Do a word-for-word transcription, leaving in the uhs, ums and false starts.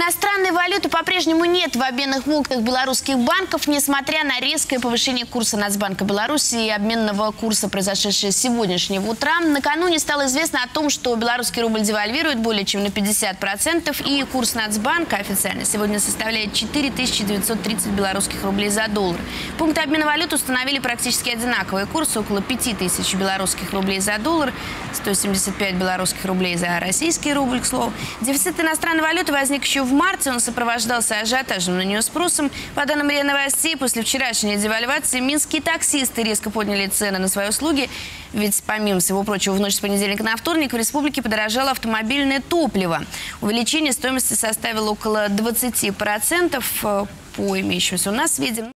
Иностранной валюты по-прежнему нет в обменных пунктах белорусских банков, несмотря на резкое повышение курса Нацбанка Беларуси и обменного курса, произошедшее с сегодняшнего утра. Накануне стало известно о том, что белорусский рубль девальвирует более чем на пятьдесят процентов, и курс Нацбанка официально сегодня составляет четыре тысячи девятьсот тридцать белорусских рублей за доллар. Пункты обмена валют установили практически одинаковые курсы, около пяти тысяч белорусских рублей за доллар, сто семьдесят пять белорусских рублей за российский рубль, к слову. Дефицит иностранной валюты возник еще в марте, он сопровождался ажиотажем на нее спросом. По данным РИА Новостей, после вчерашней девальвации минские таксисты резко подняли цены на свои услуги. Ведь, помимо всего прочего, в ночь с понедельника на вторник в республике подорожало автомобильное топливо. Увеличение стоимости составило около двадцати процентов по имеющимся у нас сведениям.